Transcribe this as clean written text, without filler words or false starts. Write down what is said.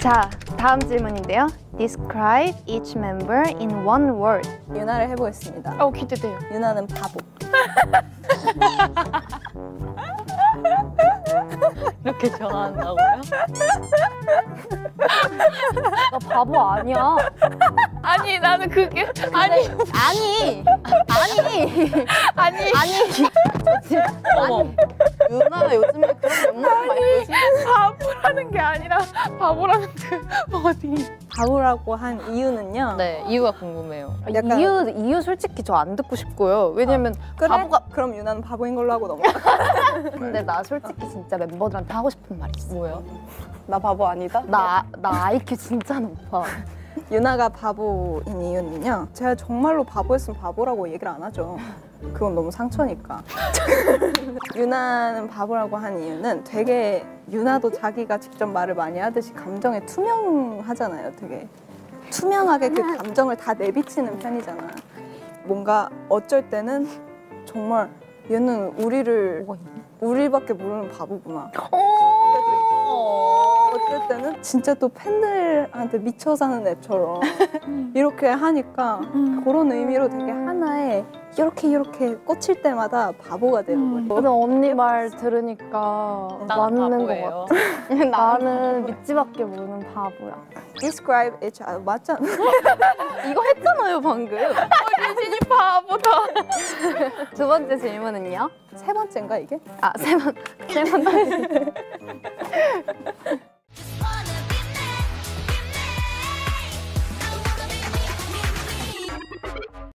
자, 다음 질문인데요. Describe each member in one word. 유나를 해보겠습니다. 기대돼요. 유나는 바보. 이렇게 전화한다고요? 나 바보 아니야. 아니 나는 그게 아니 어머 유나 요즘에 그런 거 많이 보지? 바보라는 게 아니라 바보라는 그 어디 바보라고 한 이유는요. 네 이유가 궁금해요. 약간- 이유 솔직히 저 안 듣고 싶고요. 왜냐면 그래? 바보가 그럼 유나는 바보인 걸로 하고 넘어가. 근데 나 솔직히 진짜 멤버들한테 하고 싶은 말 있어. 뭐예요? 나 바보 아니다? 나 IQ 진짜 높아. 유나가 바보인 이유는요. 제가 정말로 바보였으면 바보라고 얘기를 안 하죠. 그건 너무 상처니까. 유나는 바보라고 한 이유는 되게 유나도 자기가 직접 말을 많이 하듯이 감정에 투명하잖아요. 되게 투명하게 그 감정을 다 내비치는 편이잖아. 뭔가 어쩔 때는 정말 얘는 우리밖에 모르는 바보구나. 어쩔 때는 진짜 또 팬들한테 미쳐 사는 애처럼 이렇게 하니까 그런 의미로 되게 하나에 이렇게 꽂힐 때마다 바보가 되는 거예요. 근데 언니 말 들으니까 맞는 것 같아. 나는 믿지밖에 모르는 바보야. Describe each other. 맞잖아. 이거 했잖아요 방금. 유진이 바보다. 두 번째 질문은요? 세 번째인가 이게? 세 번.